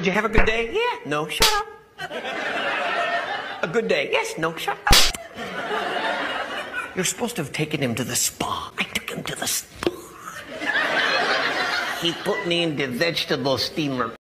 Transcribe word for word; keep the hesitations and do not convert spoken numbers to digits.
Did you have a good day? Yeah. No, shut up. A good day? Yes. No, shut up. You're supposed to have taken him to the spa. I took him to the spa. He put me in the vegetable steamer.